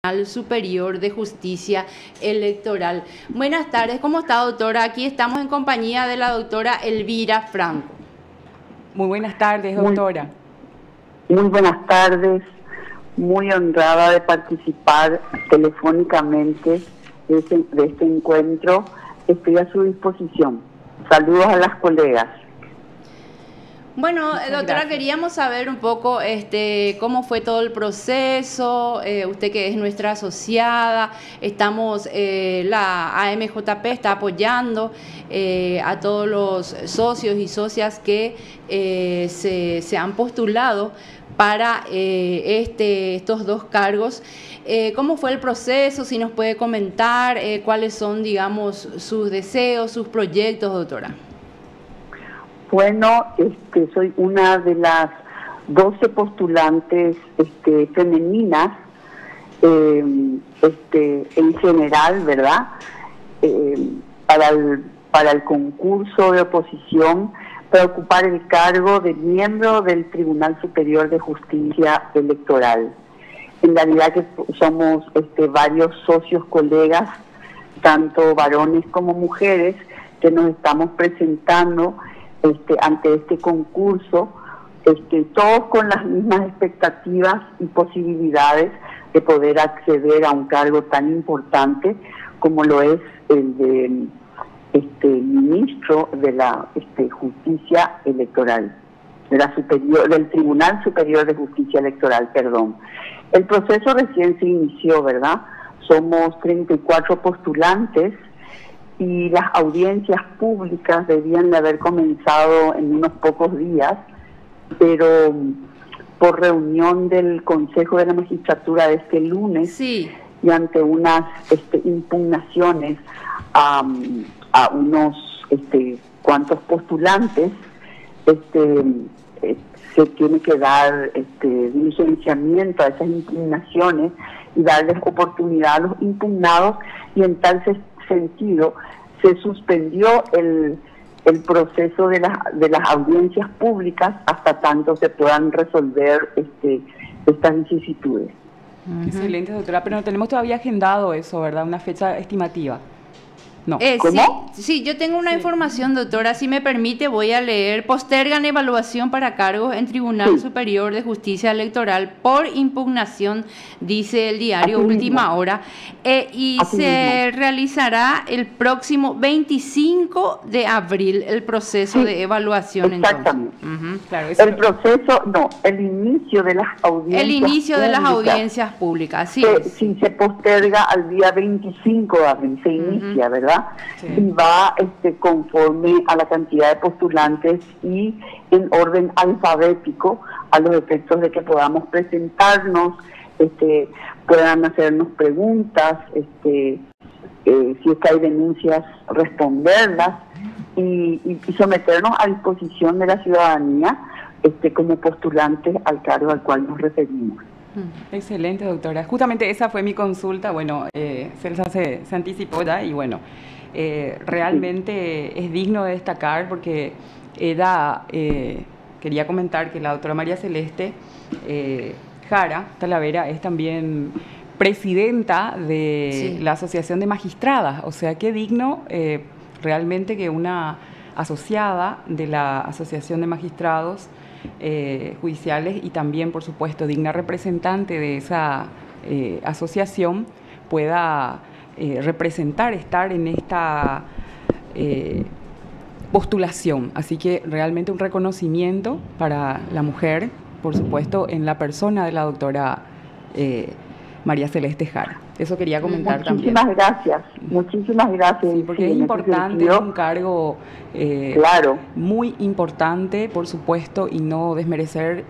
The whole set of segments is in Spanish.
Superior de Justicia Electoral. Buenas tardes, ¿cómo está, doctora? Aquí estamos en compañía de la doctora Elvira Franco. Muy buenas tardes, doctora. Muy buenas tardes, muy honrada de participar telefónicamente de este encuentro. Estoy a su disposición. Saludos a las colegas. Bueno, doctora, queríamos saber un poco cómo fue todo el proceso, usted que es nuestra asociada, la AMJP está apoyando a todos los socios y socias que se han postulado para estos dos cargos. ¿Cómo fue el proceso? Si nos puede comentar cuáles son, digamos, sus deseos, sus proyectos, doctora. Bueno, soy una de las 12 postulantes femeninas en general, ¿verdad? Para el concurso de oposición para ocupar el cargo de miembro del Tribunal Superior de Justicia Electoral. En realidad que somos varios socios, colegas, tanto varones como mujeres, que nos estamos presentando ante este concurso, todos con las mismas expectativas y posibilidades de poder acceder a un cargo tan importante como lo es el de ministro de la Justicia Electoral, del Tribunal Superior de Justicia Electoral, perdón. El proceso recién se inició, ¿verdad? Somos 34 postulantes, y las audiencias públicas debían de haber comenzado en unos pocos días, pero por reunión del Consejo de la Magistratura de este lunes, sí, y ante unas impugnaciones a unos cuantos postulantes, se tiene que dar diligenciamiento a esas impugnaciones y darles oportunidad a los impugnados, y en tal sentido se suspendió el proceso de las audiencias públicas hasta tanto se puedan resolver estas vicisitudes. Excelente, doctora, pero no tenemos todavía agendado eso, ¿verdad? Una fecha estimativa. No. ¿Cómo? Sí, yo tengo una información, doctora, si me permite voy a leer. Postergan evaluación para cargos en Tribunal Superior de Justicia Electoral por impugnación, dice el diario Última Hora, y se realizará el próximo 25 de abril el proceso de evaluación. Exactamente. Entonces. Claro, el inicio de las audiencias. El inicio de las audiencias públicas, sí. Sí, se posterga al día 25 de abril, se inicia, ¿verdad? Sí. Y va conforme a la cantidad de postulantes y en orden alfabético, a los efectos de que podamos presentarnos, puedan hacernos preguntas, si es que hay denuncias, responderlas y someternos a disposición de la ciudadanía como postulantes al cargo al cual nos referimos. Excelente, doctora. Justamente esa fue mi consulta. Bueno, Celsa se anticipó ya y bueno, realmente es digno de destacar porque quería comentar que la doctora María Celeste Jara Talavera es también presidenta de la Asociación de Magistradas. O sea, qué digno realmente que una asociada de la Asociación de Magistrados judiciales y también, por supuesto, digna representante de esa asociación pueda estar en esta postulación. Así que realmente un reconocimiento para la mujer, por supuesto, en la persona de la doctora María Celeste Jara. Eso quería comentar también. Muchísimas gracias. Sí, porque es importante, es un cargo muy importante, por supuesto, y no desmerecer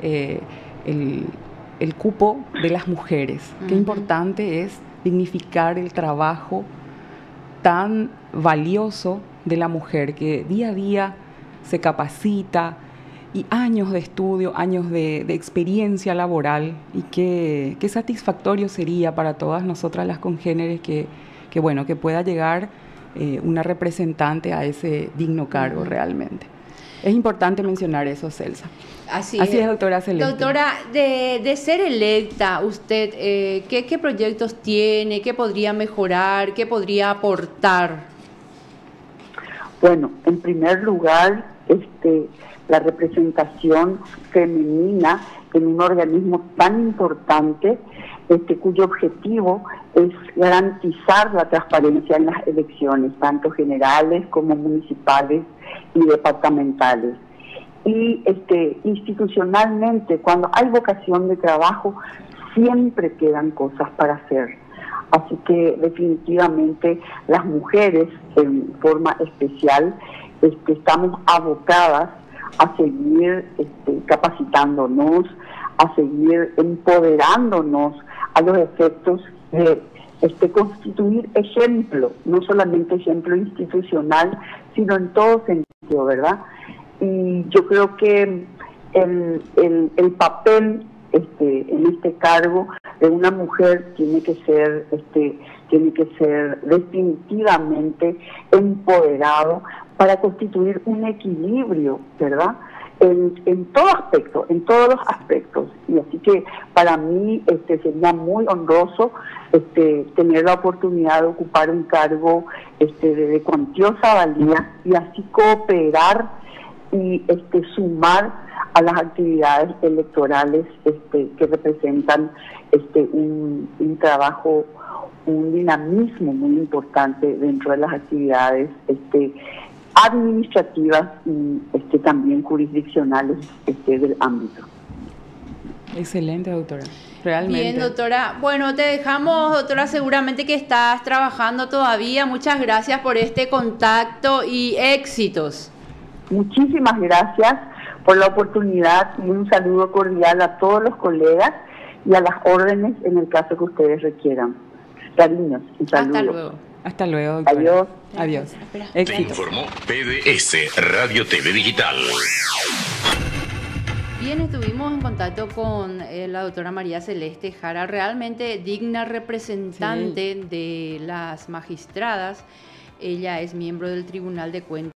el cupo de las mujeres. Qué importante es dignificar el trabajo tan valioso de la mujer que día a día se capacita, y años de estudio, años de experiencia laboral, y qué satisfactorio sería para todas nosotras las congéneres que pueda llegar una representante a ese digno cargo realmente. Es importante mencionar eso, Celsa. Así es, doctora Celeste. Doctora, de ser electa, usted, ¿qué proyectos tiene? ¿Qué podría mejorar? ¿Qué podría aportar? Bueno, en primer lugar, la representación femenina en un organismo tan importante, cuyo objetivo es garantizar la transparencia en las elecciones, tanto generales como municipales y departamentales. Y institucionalmente, cuando hay vocación de trabajo, siempre quedan cosas para hacer. Así que definitivamente las mujeres, en forma especial, estamos abocadas a seguir capacitándonos, a seguir empoderándonos a los efectos de constituir ejemplo, no solamente ejemplo institucional, sino en todo sentido, ¿verdad? Y yo creo que el papel en este cargo de una mujer tiene que ser definitivamente empoderado para constituir un equilibrio, ¿verdad? En todo aspecto, en todos los aspectos. Y así que para mí sería muy honroso tener la oportunidad de ocupar un cargo de cuantiosa valía y así cooperar y sumar a las actividades electorales que representan un trabajo, un dinamismo muy importante dentro de las actividades administrativas y también jurisdiccionales del ámbito. Excelente, doctora. Realmente. Bien, doctora. Bueno, te dejamos, doctora, seguramente que estás trabajando todavía. Muchas gracias por este contacto y éxitos. Muchísimas gracias por la oportunidad y un saludo cordial a todos los colegas y a las órdenes en el caso que ustedes requieran. Cariños y saludos. Hasta luego. Hasta luego, doctora. Adiós. Adiós. Te informó PDS Radio TV Digital. Bien, estuvimos en contacto con la doctora María Celeste Jara, realmente digna representante de las magistradas. Ella es miembro del Tribunal de Cuentas